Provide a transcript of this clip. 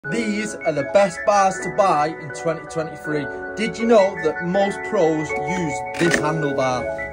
These are the best bars to buy in 2023. Did you know that most pros use this handlebar?